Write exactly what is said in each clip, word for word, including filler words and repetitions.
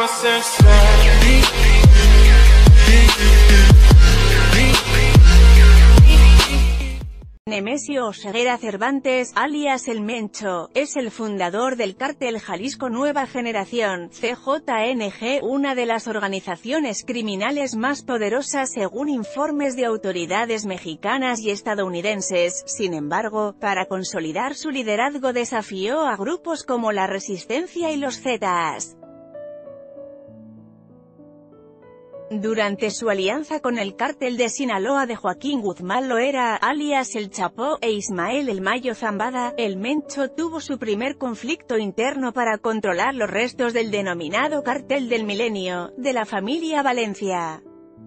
Nemesio Oseguera Cervantes, alias El Mencho, es el fundador del cártel Jalisco Nueva Generación, C J N G, una de las organizaciones criminales más poderosas según informes de autoridades mexicanas y estadounidenses. Sin embargo, para consolidar su liderazgo desafió a grupos como la Resistencia y los Zetas. Durante su alianza con el cártel de Sinaloa de Joaquín Guzmán Loera, alias El Chapo, e Ismael El Mayo Zambada, El Mencho tuvo su primer conflicto interno para controlar los restos del denominado Cártel del Milenio, de la familia Valencia.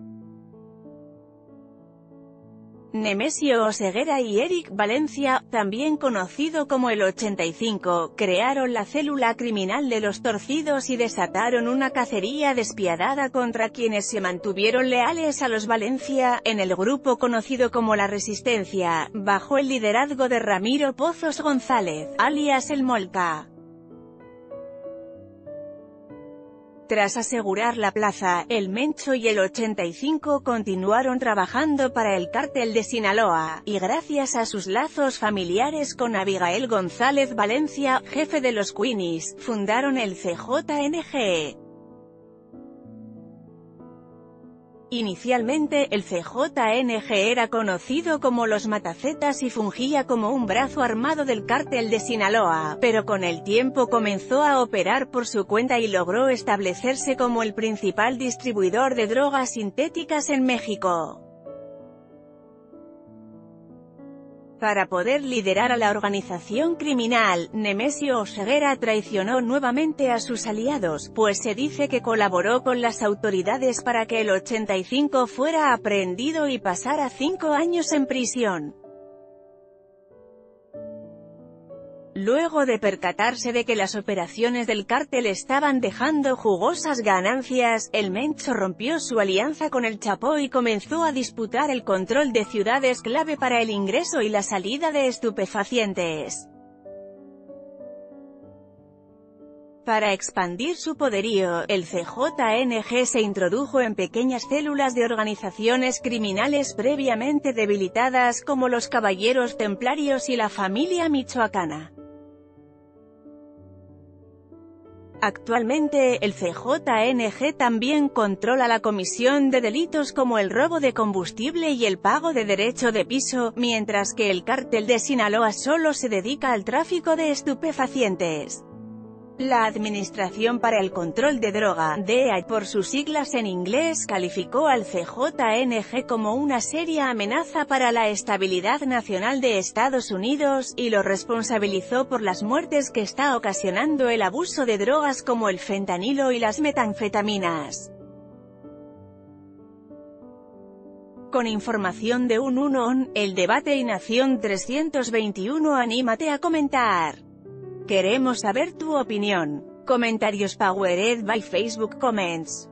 Nemesio Oseguera y Eric Valencia, también conocido como el ochenta y cinco, crearon la célula criminal de los Torcidos y desataron una cacería despiadada contra quienes se mantuvieron leales a los Valencia, en el grupo conocido como la Resistencia, bajo el liderazgo de Ramiro Pozos González, alias El Molca. Tras asegurar la plaza, El Mencho y el ochenta y cinco continuaron trabajando para el cártel de Sinaloa, y gracias a sus lazos familiares con Abigail González Valencia, jefe de los Queenies, fundaron el C J N G. Inicialmente, el C J N G era conocido como los Matacetas y fungía como un brazo armado del cártel de Sinaloa, pero con el tiempo comenzó a operar por su cuenta y logró establecerse como el principal distribuidor de drogas sintéticas en México. Para poder liderar a la organización criminal, Nemesio Oseguera traicionó nuevamente a sus aliados, pues se dice que colaboró con las autoridades para que el ochenta y cinco fuera aprehendido y pasara cinco años en prisión. Luego de percatarse de que las operaciones del cártel estaban dejando jugosas ganancias, El Mencho rompió su alianza con el Chapo y comenzó a disputar el control de ciudades clave para el ingreso y la salida de estupefacientes. Para expandir su poderío, el C J N G se introdujo en pequeñas células de organizaciones criminales previamente debilitadas como los Caballeros Templarios y la familia michoacana. Actualmente, el C J N G también controla la comisión de delitos como el robo de combustible y el pago de derecho de piso, mientras que el cártel de Sinaloa solo se dedica al tráfico de estupefacientes. La Administración para el Control de Droga, D E A por sus siglas en inglés, calificó al C J N G como una seria amenaza para la estabilidad nacional de Estados Unidos, y lo responsabilizó por las muertes que está ocasionando el abuso de drogas como el fentanilo y las metanfetaminas. Con información de un uno, El Debate y Nación trescientos veintiuno. Anímate a comentar. Queremos saber tu opinión. Comentarios powered by Facebook Comments.